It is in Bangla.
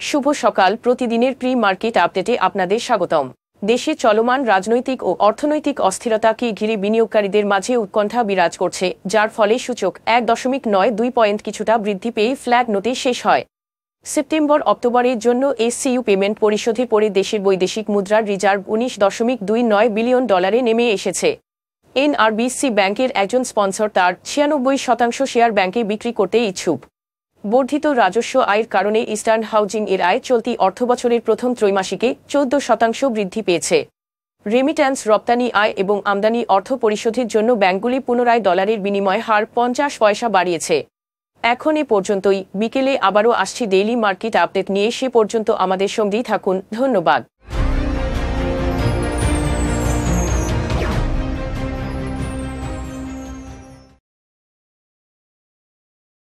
শুভ সকাল। প্রতিদিনের প্রি মার্কেট আপডেটে আপনাদের স্বাগতম। দেশে চলমান রাজনৈতিক ও অর্থনৈতিক অস্থিরতাকে ঘিরে বিনিয়োগকারীদের মাঝে উৎকণ্ঠা বিরাজ করছে, যার ফলে সূচক 1.92 পয়েন্ট কিছুটা বৃদ্ধি পেয়ে ফ্ল্যাট নোটে শেষ হয়। সেপ্টেম্বর-অক্টোবরের জন্য এসসিইউ পেমেন্ট পরিশোধের পরে দেশের বৈদেশিক মুদ্রার রিজার্ভ 19.29 বিলিয়ন ডলারে নেমে এসেছে। এনআরবিসি ব্যাংকের একজন স্পন্সর তার 96% শেয়ার ব্যাংকে বিক্রি করতে ইচ্ছুক। বর্ধিত রাজস্ব আয়ের কারণে ইস্টার্ন হাউজিং এর আয় চলতি অর্থবছরের প্রথম ত্রৈমাসিকে 14% বৃদ্ধি পেয়েছে। রেমিট্যান্স, রপ্তানি আয় এবং আমদানি অর্থ পরিশোধের জন্য ব্যাংকগুলি পুনরায় ডলারের বিনিময় হার 50 পয়সা বাড়িয়েছে। এখন এ পর্যন্তই। বিকেলে আবারও আসছি ডেইলি মার্কেট আপডেট নিয়ে। সে পর্যন্ত আমাদের সঙ্গেই থাকুন। ধন্যবাদ।